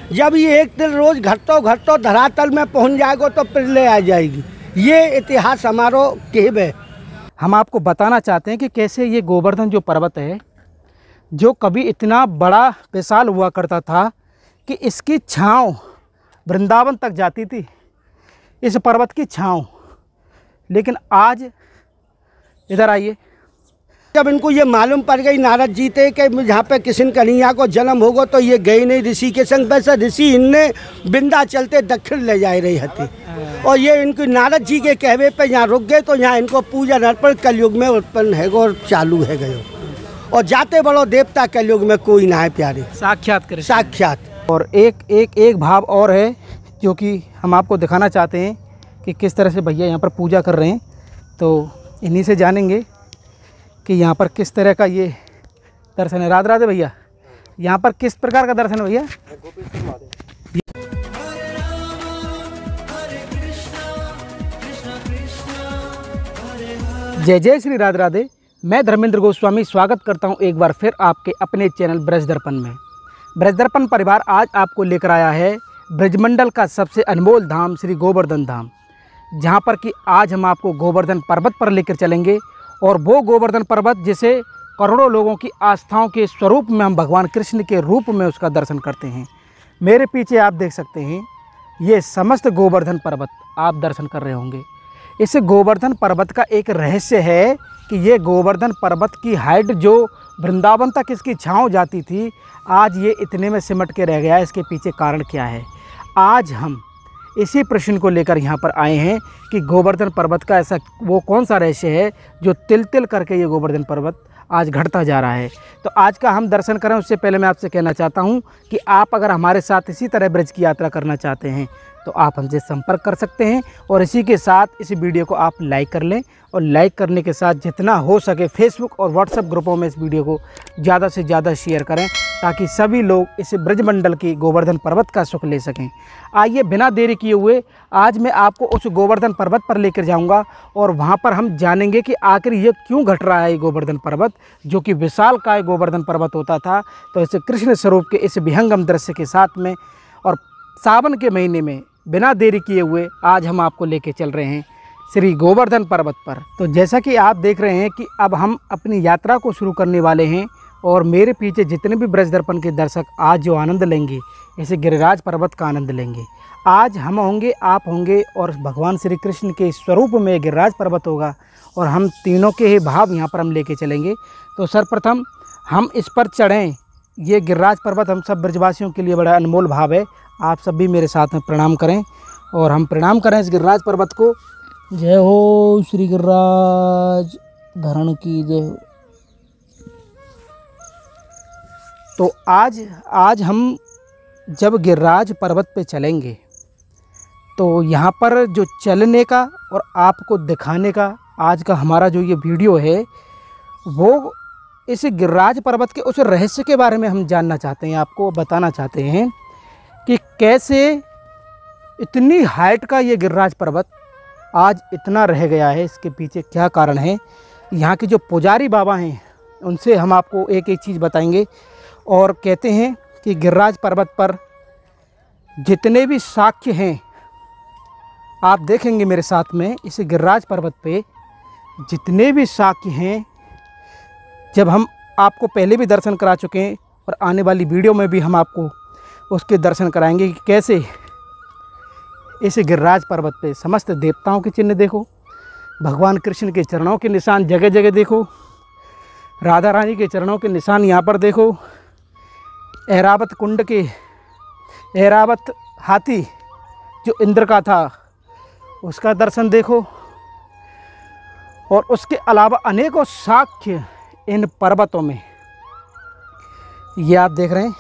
जब ये एक दिन रोज घटतो धरातल में पहुंच जाएगा तो प्रलय आ जाएगी। ये इतिहास हमारो कहब है। हम आपको बताना चाहते हैं कि कैसे ये गोवर्धन जो पर्वत है, जो कभी इतना बड़ा विशाल हुआ करता था कि इसकी छाँव वृंदावन तक जाती थी, इस पर्वत की छाँव। लेकिन आज इधर आइए, जब इनको ये मालूम पड़ गई नारद जी थे कि जहाँ पे किशन कन्हैया को जन्म होगा तो ये गई नहीं ऋषि के संग। वैसे ऋषि इनने बिंदा चलते दक्षिण ले जा रही थी और ये इनकी नारद जी के कहवे पे यहाँ रुक गए। तो यहाँ इनको पूजा अर्पण कलयुग में उत्पन्न है और चालू है गयो। और जाते बड़ो देवता कलयुग में कोई ना है प्यारे, साक्षात कृष्ण, साक्षात। और एक भाव और है जो कि हम आपको दिखाना चाहते हैं कि किस तरह से भैया यहाँ पर पूजा कर रहे हैं। तो इन्हीं से जानेंगे कि यहाँ पर किस तरह का ये दर्शन है। राधे राधे भैया, यहाँ पर किस प्रकार का दर्शन है भैया? जय जय श्री राधे राधे। मैं धर्मेंद्र गोस्वामी स्वागत करता हूँ एक बार फिर आपके अपने चैनल ब्रज दर्पण में। ब्रज दर्पण परिवार आज आपको लेकर आया है ब्रजमंडल का सबसे अनमोल धाम श्री गोवर्धन धाम, जहाँ पर कि आज हम आपको गोवर्धन पर्वत पर लेकर चलेंगे। और वो गोवर्धन पर्वत जिसे करोड़ों लोगों की आस्थाओं के स्वरूप में हम भगवान कृष्ण के रूप में उसका दर्शन करते हैं। मेरे पीछे आप देख सकते हैं ये समस्त गोवर्धन पर्वत आप दर्शन कर रहे होंगे। इस गोवर्धन पर्वत का एक रहस्य है कि ये गोवर्धन पर्वत की हाइट जो वृंदावन तक इसकी छाँव जाती थी, आज ये इतने में सिमट के रह गया है। इसके पीछे कारण क्या है? आज हम इसी प्रश्न को लेकर यहाँ पर आए हैं कि गोवर्धन पर्वत का ऐसा वो कौन सा रहस्य है जो तिल तिल करके ये गोवर्धन पर्वत आज घटता जा रहा है। तो आज का हम दर्शन करें उससे पहले मैं आपसे कहना चाहता हूँ कि आप अगर हमारे साथ इसी तरह ब्रज की यात्रा करना चाहते हैं तो आप हमसे संपर्क कर सकते हैं। और इसी के साथ इस वीडियो को आप लाइक कर लें और लाइक करने के साथ जितना हो सके फेसबुक और व्हाट्सएप ग्रुपों में इस वीडियो को ज़्यादा से ज़्यादा शेयर करें ताकि सभी लोग इस ब्रजमंडल की गोवर्धन पर्वत का सुख ले सकें। आइए बिना देरी किए हुए आज मैं आपको उस गोवर्धन पर्वत पर लेकर जाऊंगा और वहां पर हम जानेंगे कि आखिर ये क्यों घट रहा है। ये गोवर्धन पर्वत जो कि विशालकाय गोवर्धन पर्वत होता था, तो इस कृष्ण स्वरूप के इस विहंगम दृश्य के साथ में और सावन के महीने में बिना देरी किए हुए आज हम आपको लेके चल रहे हैं श्री गोवर्धन पर्वत पर। तो जैसा कि आप देख रहे हैं कि अब हम अपनी यात्रा को शुरू करने वाले हैं और मेरे पीछे जितने भी ब्रज दर्पण के दर्शक आज जो आनंद लेंगे, इसे गिरिराज पर्वत का आनंद लेंगे। आज हम होंगे, आप होंगे और भगवान श्री कृष्ण के स्वरूप में गिरिराज पर्वत होगा और हम तीनों के ही भाव यहाँ पर हम लेके चलेंगे। तो सर्वप्रथम हम इस पर चढ़ें। ये गिरिराज पर्वत हम सब ब्रजवासियों के लिए बड़ा अनमोल भाव है। आप सब भी मेरे साथ में प्रणाम करें और हम प्रणाम करें इस गिरिराज पर्वत को। जय हो श्री गिरिराज धरण की जय हो। तो आज हम जब गिरिराज पर्वत पे चलेंगे तो यहाँ पर जो चलने का और आपको दिखाने का आज का हमारा जो ये वीडियो है वो इस गिरिराज पर्वत के उस रहस्य के बारे में हम जानना चाहते हैं, आपको बताना चाहते हैं कि कैसे इतनी हाइट का ये गिरिराज पर्वत आज इतना रह गया है, इसके पीछे क्या कारण है। यहाँ के जो पुजारी बाबा हैं उनसे हम आपको एक एक चीज़ बताएंगे। और कहते हैं कि गिरिराज पर्वत पर जितने भी साक्ष्य हैं आप देखेंगे मेरे साथ में, इस गिरिराज पर्वत पे जितने भी साक्ष्य हैं, जब हम आपको पहले भी दर्शन करा चुके हैं और आने वाली वीडियो में भी हम आपको उसके दर्शन कराएंगे कि कैसे इस गिरिराज पर्वत पे समस्त देवताओं के चिन्ह देखो, भगवान कृष्ण के चरणों के निशान जगह जगह देखो, राधा रानी के चरणों के निशान यहाँ पर देखो, ऐरावत कुंड के ऐरावत हाथी जो इंद्र का था उसका दर्शन देखो। और उसके अलावा अनेकों साक्ष्य इन पर्वतों में ये आप देख रहे हैं।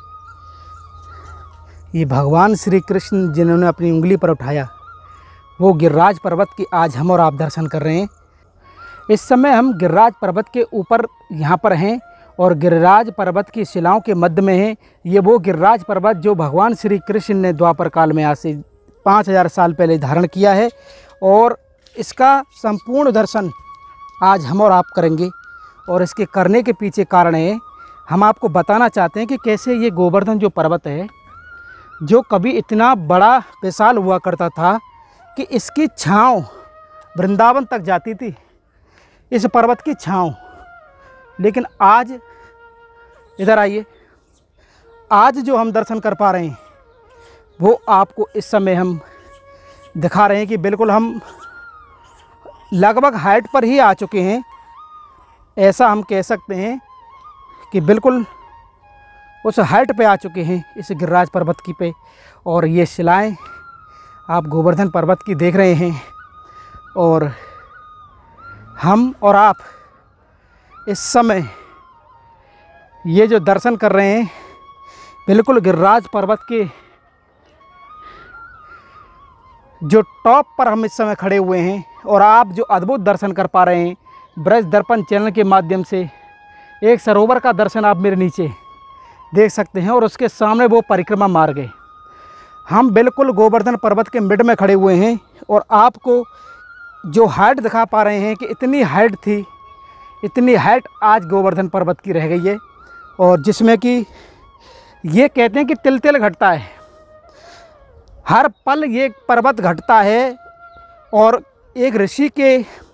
ये भगवान श्री कृष्ण जिन्होंने अपनी उंगली पर उठाया वो गिरिराज पर्वत की आज हम और आप दर्शन कर रहे हैं। इस समय हम गिरिराज पर्वत के ऊपर यहाँ पर हैं और गिरिराज पर्वत की शिलाओं के मध्य में है। ये वो गिरिराज पर्वत जो भगवान श्री कृष्ण ने द्वापर काल में आज से 5000 साल पहले धारण किया है और इसका संपूर्ण दर्शन आज हम और आप करेंगे। और इसके करने के पीछे कारण है, हम आपको बताना चाहते हैं कि कैसे ये गोवर्धन जो पर्वत है जो कभी इतना बड़ा विशाल हुआ करता था कि इसकी छाँव वृंदावन तक जाती थी, इस पर्वत की छाँव। लेकिन आज इधर आइए, आज जो हम दर्शन कर पा रहे हैं वो आपको इस समय हम दिखा रहे हैं कि बिल्कुल हम लगभग हाइट पर ही आ चुके हैं। ऐसा हम कह सकते हैं कि बिल्कुल उस हाइट पे आ चुके हैं इस गिरिराज पर्वत की पे। और ये शिलाएं आप गोवर्धन पर्वत की देख रहे हैं और हम और आप इस समय ये जो दर्शन कर रहे हैं बिल्कुल गिरिराज पर्वत के जो टॉप पर हम इस समय खड़े हुए हैं। और आप जो अद्भुत दर्शन कर पा रहे हैं ब्रज दर्पण चैनल के माध्यम से, एक सरोवर का दर्शन आप मेरे नीचे देख सकते हैं और उसके सामने वो परिक्रमा मार्ग है। हम बिल्कुल गोवर्धन पर्वत के मिड में खड़े हुए हैं और आपको जो हाइट दिखा पा रहे हैं कि इतनी हाइट थी, इतनी हाइट आज गोवर्धन पर्वत की रह गई है। और जिसमें कि ये कहते हैं कि तिल तिल घटता है, हर पल ये पर्वत घटता है। और एक ऋषि के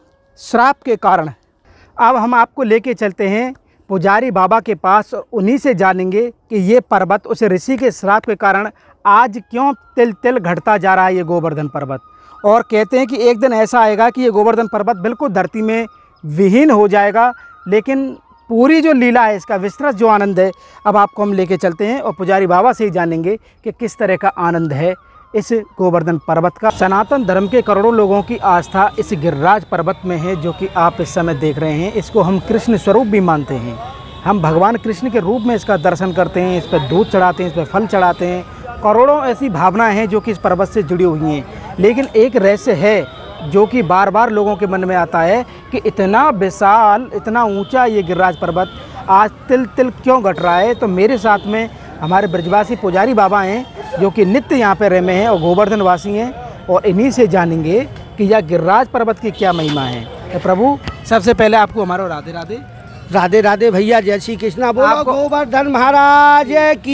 श्राप के कारण अब हम आपको लेके चलते हैं पुजारी बाबा के पास और उन्हीं से जानेंगे कि ये पर्वत उस ऋषि के श्राप के कारण आज क्यों तिल तिल घटता जा रहा है ये गोवर्धन पर्वत। और कहते हैं कि एक दिन ऐसा आएगा कि ये गोवर्धन पर्वत बिल्कुल धरती में विहीन हो जाएगा। लेकिन पूरी जो लीला है, इसका विस्तृत जो आनंद है, अब आपको हम लेके चलते हैं और पुजारी बाबा से ही जानेंगे कि किस तरह का आनंद है इस गोवर्धन पर्वत का। सनातन धर्म के करोड़ों लोगों की आस्था इस गिरिराज पर्वत में है, जो कि आप इस समय देख रहे हैं। इसको हम कृष्ण स्वरूप भी मानते हैं। हम भगवान कृष्ण के रूप में इसका दर्शन करते हैं, इस पर दूध चढ़ाते हैं, इस पर फल चढ़ाते हैं। करोड़ों ऐसी भावनाएं हैं जो कि इस पर्वत से जुड़ी हुई हैं। लेकिन एक रहस्य है जो कि बार बार लोगों के मन में आता है कि इतना विशाल, इतना ऊंचा ये गिरिराज पर्वत आज तिल तिल क्यों घट रहा है। तो मेरे साथ में हमारे ब्रजवासी पुजारी बाबा हैं जो कि नित्य यहाँ पे रहे हैं और गोवर्धन वासी हैं, और इन्हीं से जानेंगे कि यह गिरिराज पर्वत की क्या महिमा है। तो प्रभु, सबसे पहले आपको हमारा राधे राधे। राधे राधे भैया, जय श्री कृष्णा। बोलो गोवर्धन महाराज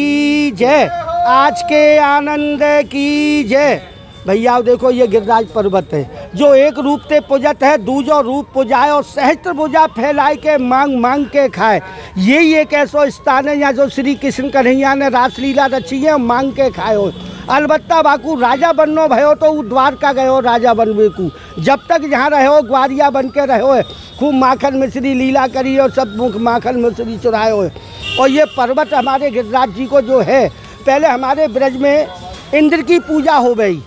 की जय, आज के आनंद की जय। भैया देखो, ये गिरिराज पर्वत है जो एक रूप से पूजत है, दूजो रूप पुजाए और सहस्त्र भुजा फैलाए के मांग मांग के खाए। यही एक ऐसा स्थान है यहाँ जो श्री कृष्ण कन्हैया ने रासलीला रची है और मांग के खाए हो। अलबत्ता बाकू राजा बननो भयो तो द्वारका गयो राजा बनवे को। जब तक यहाँ रहो ग्वारिया बन के रहो, खूब माखन मिश्री लीला करी और सब मुख माखन मिश्री चुराए हो। और ये पर्वत हमारे गिरिराज जी को जो है, पहले हमारे ब्रज में इंद्र की पूजा हो गई।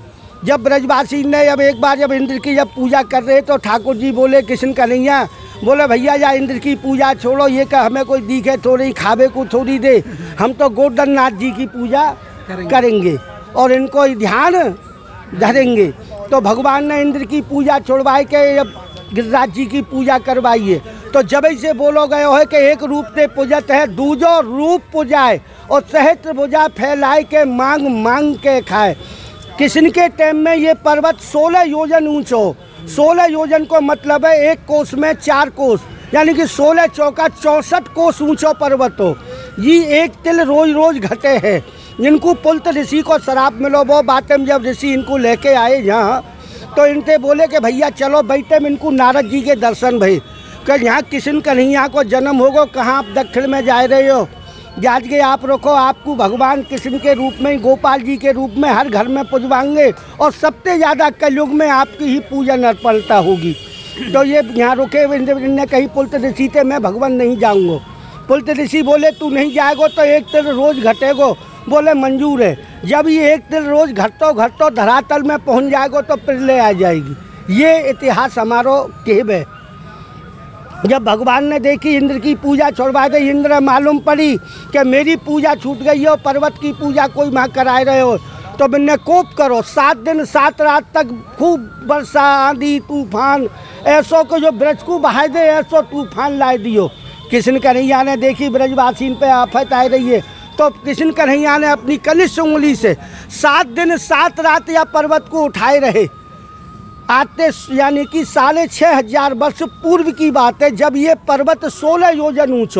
जब ब्रजवासी ने अब एक बार जब इंद्र की जब पूजा कर रहे तो ठाकुर जी बोले, कृष्ण कन्हैया बोले, भैया या इंद्र की पूजा छोड़ो, ये का हमें कोई दिखे थोड़ी, खावे को थोड़ी दे, हम तो गोवर्धन नाथ जी की पूजा करेंगे और इनको ध्यान धरेंगे। तो भगवान ने इंद्र की पूजा छोड़वाए के अब गिरिराज जी की पूजा करवाइए। तो जब ऐसे बोलो गए हो कि एक रूप से पूजत है, दूजो रूप पुजाए और सहस्त्र भुजा फैलाए के मांग मांग के खाए। कृष्ण के टाइम में ये पर्वत 16 योजन ऊंचा हो। 16 योजन को मतलब है एक कोस में 4 कोस, यानी कि 16 चौका 64 कोस ऊंचा पर्वत हो। ये एक तिल रोज रोज घटे हैं। इनको पुलत ऋषि को शराब मिलो, वो बातें में जब ऋषि इनको लेके आए यहाँ तो इनसे बोले कि भैया चलो बैठे में इनको नारद जी के दर्शन भई कि यहाँ कृष्ण कन्हैया को जन्म होगा, कहाँ आप दक्षिण में जा रहे हो, जाज के आप रखो, आपको भगवान कृष्ण के रूप में, गोपाल जी के रूप में हर घर में पुजवाएंगे और सबसे ज़्यादा कलयुग में आपकी ही पूजन अर्पणता होगी। तो ये यहाँ रुके इंद्र ने कही पुलत ऋषि थे मैं भगवान नहीं जाऊँगा। पुलत ऋषि बोले तू नहीं जाएगो तो एक तिल रोज घटेगो। बोले मंजूर है। जब ये एक तिल रोज घटतो घटतो धरातल में पहुँच जाएगो तो फिर ले आ जाएगी। ये इतिहास हमारो केब है। जब भगवान ने देखी इंद्र की पूजा छोड़वा दी, इंद्र मालूम पड़ी कि मेरी पूजा छूट गई हो, पर्वत की पूजा कोई वहाँ कराए रहे हो, तो मैंने कोप करो। 7 दिन 7 रात तक खूब वर्षा आंधी तूफान ऐसो को जो ब्रज को बहा दे, ऐसो तूफान लाए दियो। कृष्ण कन्हैया ने देखी ब्रजवासी पे आफत आ रही है, तो कृष्ण कन्हैया ने अपनी कनिष्ठ उंगली से 7 दिन 7 रात या पर्वत को उठाए रहे। आते यानी कि 6500 वर्ष पूर्व की बात है, जब ये पर्वत 16 योजन ऊंचा।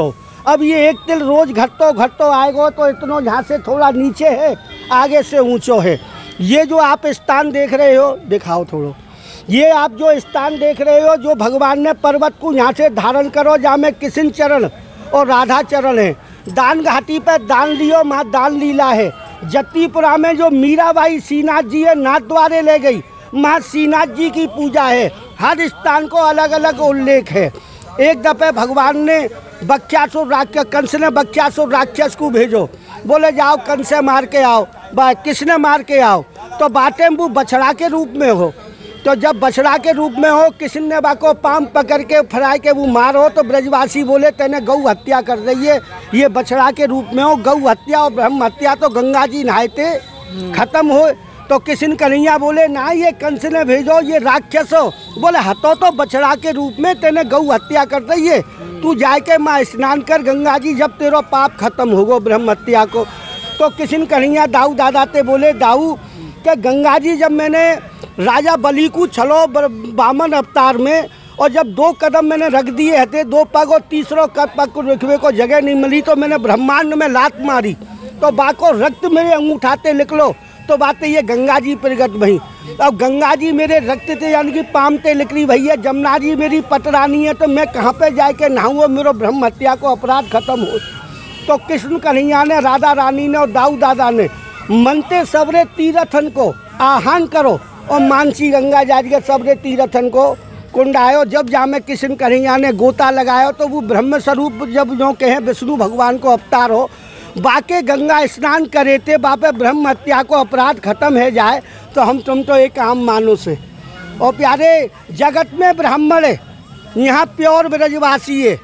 अब ये एक तिल रोज घटतो आएगो तो इतनो यहाँ से थोड़ा नीचे है, आगे से ऊंचो है। ये जो आप स्थान देख रहे हो, दिखाओ थोड़ो, ये आप जो स्थान देख रहे हो, जो भगवान ने पर्वत को यहाँ से धारण करो, जहाँ में किशन चरण और राधा चरण है। दान घाटी पर दान लियो, माँ दान लीला है। जत्तीपुरा में जो मीराबाई श्रीनाथ जी है, नाथ द्वारे ले गई, माँ श्रीनाथ जी की पूजा है। हर स्थान को अलग अलग उल्लेख है। एक दफे भगवान ने बख्यासुर राक्षस, कंस ने बख्यासुर राक्षस को भेजो, बोले जाओ कंस से मार के आओ। किसने मार के आओ? तो बाटे वो बछड़ा के रूप में हो। तो जब बछड़ा के रूप में हो, किसी ने बाको पाम पकड़ के फराए के वो मारो, तो ब्रजवासी बोले तेने गौ हत्या कर रही है, ये बछड़ा के रूप में हो। गौ हत्या और ब्रह्म हत्या तो गंगा जी नहाते खत्म हो। तो किशन कन्हैया बोले ना, ये कंस ने भेजो, ये राक्षस हो। बोले हतो तो बछड़ा के रूप में तेने गौ हत्या कर रही है, तू जाके माँ स्नान कर गंगा जी, जब तेरा पाप खत्म होगो ब्रह्म हत्या को। तो किशन कन्हैया दाऊ दादा ते बोले, दाऊ के गंगा जी, जब मैंने राजा बलि को छलो बामन अवतार में, और जब 2 कदम मैंने रख दिए हते, 2 पग और तीसरो पग को रखने को जगह नहीं मिली, तो मैंने ब्रह्मांड में लात मारी, तो बाको रक्त मेरे अंगूठाते निकलो, तो बातें ये गंगा जी प्रगट भई। अब गंगा जी मेरे रक्त थे, यानी कि पामते निकली भैया। जमुना जी मेरी पटरानी है, तो मैं कहाँ पे जाके नहाऊँ, मेरो ब्रह्म हत्या को अपराध खत्म हो। तो कृष्ण कन्हैया ने, राधा रानी ने और दाऊ दादा ने मनते सबरे तीर्थन को आह्वान करो, और मानसी गंगा जारी के सबरे तीर्थन को कुंड आयो। जब जामे कृष्ण कन्हैया ने गोता लगायो, तो वो ब्रह्म स्वरूप जब जो कहें विष्णु भगवान को अवतार हो, बाके गंगा स्नान करे थे, बापे ब्रह्म हत्या को अपराध खत्म है जाए, तो हम तुम तो एक आम मानुष है। और प्यारे जगत में ब्राह्मण है, यहाँ प्योर ब्रजवासी है।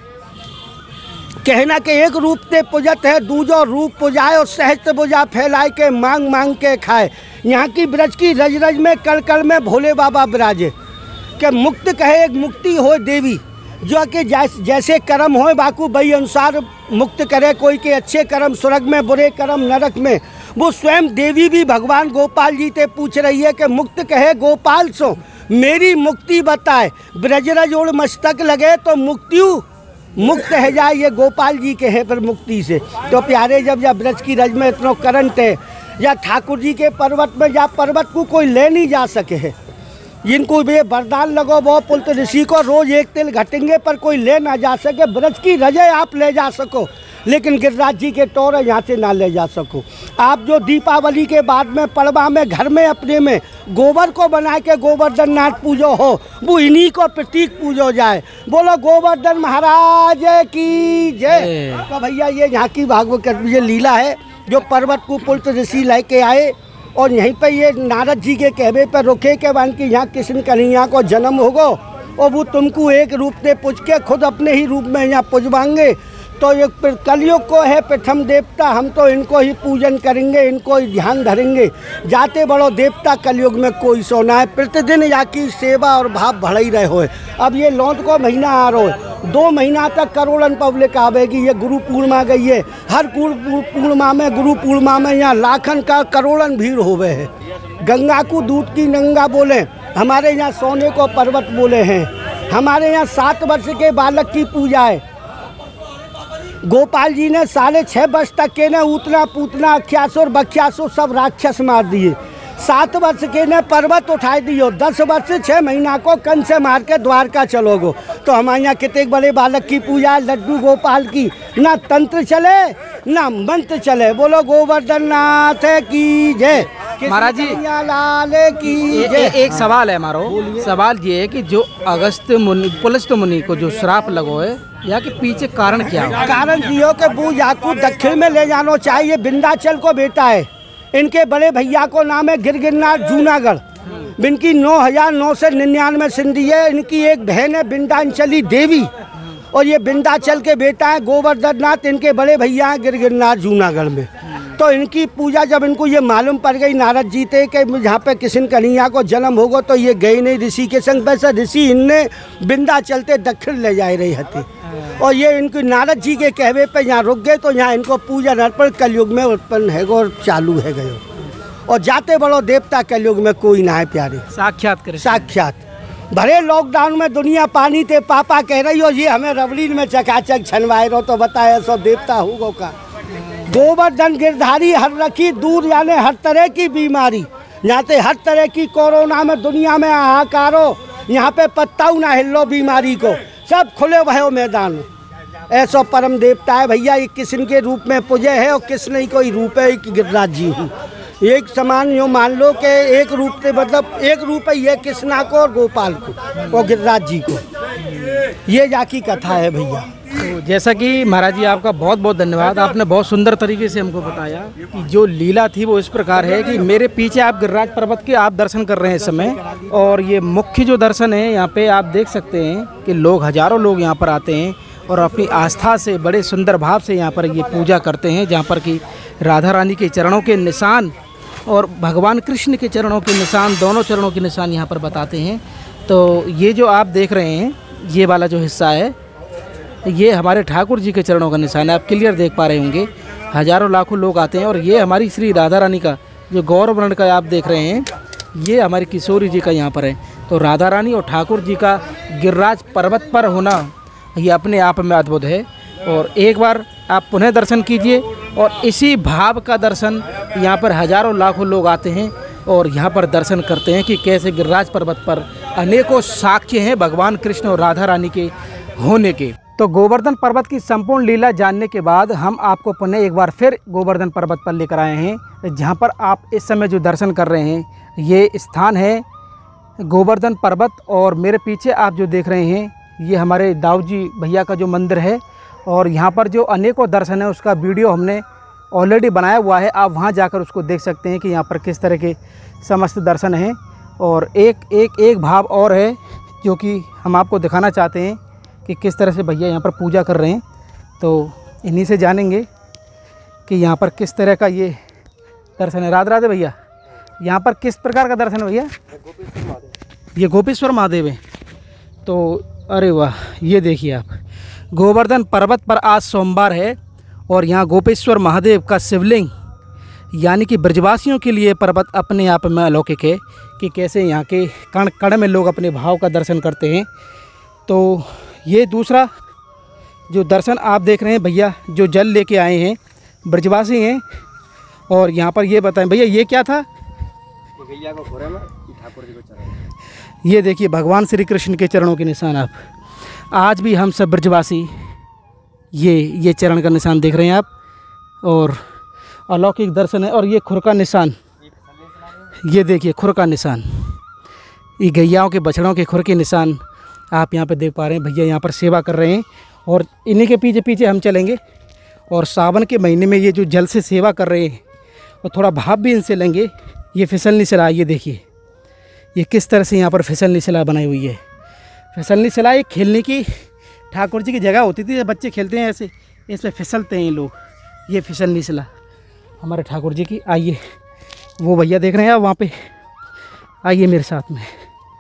कहना के एक रूप ते पूजत है, दूजो रूप पुजाए, और सहस्त्र भुजा फैलाए के मांग मांग के खाए। यहाँ की ब्रज की रज रज में कल कल में भोले बाबा विराजे। के मुक्त कहे एक मुक्ति हो देवी, जो कि जैसे कर्म हो बाकू बई अनुसार मुक्त करे। कोई के अच्छे कर्म स्वर्ग में, बुरे कर्म नरक में। वो स्वयं देवी भी भगवान गोपाल जी से पूछ रही है कि मुक्त कहे गोपाल सो, मेरी मुक्ति बताए। ब्रजरज ओढ़ मस्तक लगे तो मुक्तियु मुक्त है जाए, ये गोपाल जी के हैं पर मुक्ति से। तो प्यारे जब ब्रज की रज में इतना करंट है, या ठाकुर जी के पर्वत में, या पर्वत को कोई ले नहीं जा सके है, जिनको भी वरदान लगो वो पुलत ऋषि को रोज एक तिल घटेंगे, पर कोई ले ना जा सके। ब्रज की रजे आप ले जा सको, लेकिन गिरिराज जी के टोर यहाँ से ना ले जा सको। आप जो दीपावली के बाद में पड़वा में घर में अपने में गोबर को बना के गोवर्धन नाथ पूजो हो, वो इन्हीं को प्रतीक पूजो जाए। बोलो गोवर्धन महाराज की जय। तो भैया ये यहाँ की भागवत ये लीला है, जो पर्वत को पुलत ऋषि लेके आए, और यहीं पे ये नारद जी के कहवे पर रुके के बान की यहाँ कृष्ण कन्हैया को जन्म होगो, और वो तुमको एक रूप से पूछ के खुद अपने ही रूप में यहाँ पुजवाएंगे। तो ये कलयुग को है प्रथम देवता, हम तो इनको ही पूजन करेंगे, इनको ही ध्यान धरेंगे। जाते बड़ो देवता कलयुग में कोई सोना है, प्रतिदिन यहाँ की सेवा और भाव बढ़ ही रहे हो। अब ये लौट को महीना आ रहा है, 2 महीना तक करोड़न पब्लिक आवेगी। ये गुरु पूर्णिमा गई है, हर पूर्णिमा में, गुरु पूर्णिमा में यहाँ लाखन का करोड़न भीड़ होवे है। गंगा को दूध की गंगा बोले, हमारे यहाँ सोने को पर्वत बोले हैं। हमारे यहाँ 7 वर्ष के बालक की पूजा है। गोपाल जी ने 6.5 वर्ष तक के ने उतना पूतना अख्यासुर बख्यासुर सब राक्षस मार दिए। 7 वर्ष के ने पर्वत उठाई दियो, 10 वर्ष 6 महीना को कंस से मार के द्वारका चलोगो। तो हमारे यहाँ कितने बड़े बालक की पूजा है, लड्डू गोपाल की। ना तंत्र चले ना मंत्र चले, बोलो गोवर्धन नाथ की जय, महाराज जी लाल की जय। एक सवाल है हमारा, सवाल ये है कि जो अगस्त मुनि, पुलस्त मुनि को जो श्राप लगो है, यहाँ के पीछे कारण क्या है? कारण जियो के बू याकू दक्षिण में ले जाना चाहिए। विंध्याचल को बेटा है, इनके बड़े भैया को नाम है गिरगिरनाथ जूनागढ़। इनकी 9,999 सिंधी है। इनकी एक बहन है विंध्याचली देवी, और ये विंध्याचल के बेटा है गोवर्धन नाथ। इनके बड़े भैया हैं गिरगिरनाथ जूनागढ़ में। तो इनकी पूजा जब इनको ये मालूम पड़ गई नारद जी थे कि यहाँ पे कृष्ण कन्हैया को जन्म होगा, तो ये गए नहीं ऋषि के संग। वैसे ऋषि इनने विंध्याचल ते दक्षिण ले जा रही थी, और ये इनके नारद जी के कहवे पे यहाँ रुक गए। तो यहाँ इनको पूजा अर्पण कलयुग में उत्पन्न है और चालू है गयो। और जाते बड़ो देवता कलयुग में कोई ना है प्यारे, साक्षात कृष्ण। साक्षात। भरे लॉकडाउन में दुनिया पानी थे पापा कह रही हो, ये हमें रबड़ीन में चकाचक छनवाए रहो तो बताए सो देवता हुगो का। गोवर्धन गिरधारी हर रखी दूर जाने हर तरह की बीमारी, यहाँ पे हर तरह की कोरोना में दुनिया में हाहाकारो, यहाँ पे पत्ताऊ ना हिलो बीमारी को, सब खुले भयो मैदान। ऐसा परम देवता है भैया, ये किसन के रूप में पूजे है और किस नहीं कोई रूप है कि गिरिराज जी हूँ। एक समान यो मान लो कि एक रूप से मतलब एक रूप है ये कृष्णा को और गोपाल को और गिरिराज जी को, ये जाकी कथा है भैया। तो जैसा कि महाराज जी आपका बहुत बहुत धन्यवाद, आपने बहुत सुंदर तरीके से हमको बताया कि जो लीला थी वो इस प्रकार है कि मेरे पीछे आप गिरिराज पर्वत के आप दर्शन कर रहे हैं इस समय, और ये मुख्य जो दर्शन है यहाँ पे आप देख सकते हैं कि लोग हजारों लोग यहाँ पर आते हैं और अपनी आस्था से बड़े सुंदर भाव से यहाँ पर ये पूजा करते हैं, जहाँ पर कि राधा रानी के चरणों के निशान और भगवान कृष्ण के चरणों के निशान, दोनों चरणों के निशान यहाँ पर बताते हैं। तो ये जो आप देख रहे हैं ये वाला जो हिस्सा है ये हमारे ठाकुर जी के चरणों का निशान है, आप क्लियर देख पा रहे होंगे। हजारों लाखों लोग आते हैं और ये हमारी श्री राधा रानी का जो गौर वर्ण का आप देख रहे हैं ये हमारी किशोरी जी का यहाँ पर है। तो राधा रानी और ठाकुर जी का गिरिराज पर्वत पर होना ये अपने आप में अद्भुत है। और एक बार आप पुनः दर्शन कीजिए और इसी भाव का दर्शन यहाँ पर हजारों लाखों लोग आते हैं और यहाँ पर दर्शन करते हैं कि कैसे गिरिराज पर्वत पर अनेकों साक्ष्य हैं भगवान कृष्ण और राधा रानी के होने के। तो गोवर्धन पर्वत की संपूर्ण लीला जानने के बाद हम आपको पुनः एक बार फिर गोवर्धन पर्वत पर लेकर आए हैं, जहाँ पर आप इस समय जो दर्शन कर रहे हैं ये स्थान है गोवर्धन पर्वत। और मेरे पीछे आप जो देख रहे हैं ये हमारे दाऊ जी भैया का जो मंदिर है और यहाँ पर जो अनेकों दर्शन है उसका वीडियो हमने ऑलरेडी बनाया हुआ है, आप वहाँ जाकर उसको देख सकते हैं कि यहाँ पर किस तरह के समस्त दर्शन हैं। और एक भाव और है जो कि हम आपको दिखाना चाहते हैं कि किस तरह से भैया यहाँ पर पूजा कर रहे हैं, तो इन्हीं से जानेंगे कि यहाँ पर किस तरह का ये दर्शन है। राधे राधे भैया, यहाँ पर किस प्रकार का दर्शन है भैया? ये गोपेश्वर महादेव है। तो अरे वाह, ये देखिए आप गोवर्धन पर्वत पर आज सोमवार है और यहाँ गोपेश्वर महादेव का शिवलिंग यानी कि ब्रजवासियों के लिए पर्वत अपने आप में अलौकिक है कि कैसे यहाँ के कण कण में लोग अपने भाव का दर्शन करते हैं। तो ये दूसरा जो दर्शन आप देख रहे हैं भैया जो जल लेके आए हैं ब्रजवासी हैं। और यहाँ पर ये बताएं भैया ये क्या था? गैया को घोड़े में ठाकुर जी को चरण। ये देखिए भगवान श्री कृष्ण के चरणों के निशान। आप आज भी हम सब ब्रजवासी ये चरण का निशान देख रहे हैं आप, और अलौकिक दर्शन है। और ये खुर का निशान, ये देखिए खुर का निशान, ये गैयाओं के बछड़ों के खुर के निशान आप यहाँ पे देख पा रहे हैं। भैया यहाँ पर सेवा कर रहे हैं और इन्हीं के पीछे पीछे हम चलेंगे। और सावन के महीने में ये जो जल से सेवा कर रहे हैं और थोड़ा भाव भी इनसे लेंगे। ये फिसलनी शिला, ये देखिए ये किस तरह से यहाँ पर फिसलनी शिला बनाई हुई है। फिसलनी शिला एक खेलने की ठाकुर जी की जगह होती थी, जब बच्चे खेलते हैं ऐसे इस पर फिसलते हैं लोग। ये फिसलनी शिला हमारे ठाकुर जी की। आइए वो भैया देख रहे हैं आप वहाँ पे, आइए मेरे साथ में।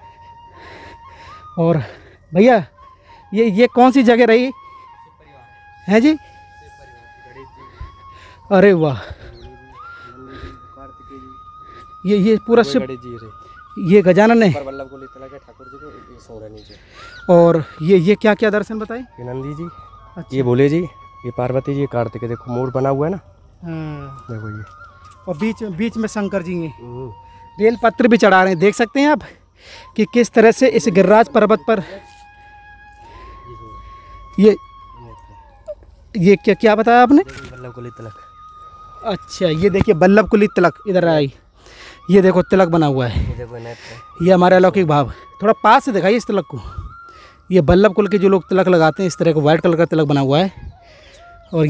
और भैया ये कौन सी जगह रही है जी? अरे वाह, ये पूरा शिव, ये गजानन है। और ये क्या क्या दर्शन बताए? नंदी जी, अच्छा। ये भोले जी, ये पार्वती जी, ये कार्तिक, देखो मोर बना हुआ है ना। हाँ। देखो ये, और बीच में शंकर जी हैं। बेल पत्र भी चढ़ा रहे हैं, देख सकते हैं आप कि किस तरह से इस गिरिराज पर्वत पर ये क्या बताया आपने? बल्लभ कुली तिलक। अच्छा, ये देखिए बल्लभ कुली तिलक, इधर आई, ये देखो तिलक बना हुआ है। ये हमारे अलौकिक भाव, थोड़ा पास से दिखाइए इस तिलक को। ये बल्लभ कुल के जो लोग तिलक लगाते हैं इस तरह का वाइट कलर का तिलक बना हुआ है। और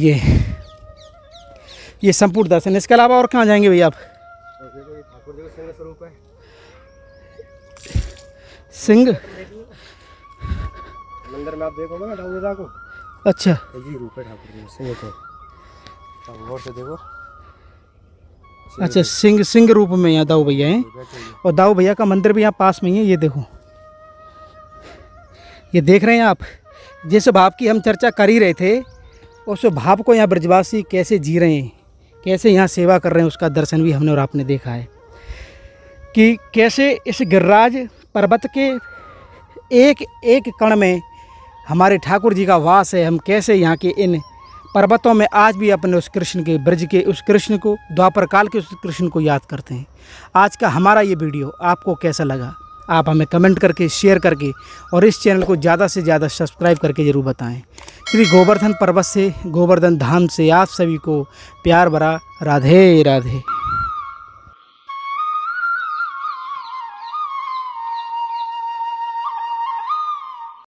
ये संपूर्ण दर्शन। इसके अलावा और कहाँ जाएंगे भैया आप? ठाकुर जी का सिंह स्वरूप है। सिंह मंदिर में आप देखोगे ना दाऊदा को। अच्छा, ये रूप है ठाकुर जी सिंह को, गौर से देखो। अच्छा, सिंह रूप में यहाँ दाऊ भैया हैं। और दाऊ भैया का मंदिर भी यहाँ पास में ही है। ये देखो, ये देख रहे हैं आप, जिस भाव की हम चर्चा कर ही रहे थे उस भाव को यहाँ ब्रजवासी कैसे जी रहे हैं, कैसे यहाँ सेवा कर रहे हैं, उसका दर्शन भी हमने और आपने देखा है कि कैसे इस गिरिराज पर्वत के एक एक कण में हमारे ठाकुर जी का वास है। हम कैसे यहाँ के इन पर्वतों में आज भी अपने उस कृष्ण के ब्रज के उस कृष्ण को, द्वापर काल के उस कृष्ण को याद करते हैं। आज का हमारा ये वीडियो आपको कैसा लगा, आप हमें कमेंट करके, शेयर करके और इस चैनल को ज़्यादा से ज़्यादा सब्सक्राइब करके ज़रूर बताएं। श्री गोवर्धन पर्वत से, गोवर्धन धाम से आप सभी को प्यार भरा राधे राधे।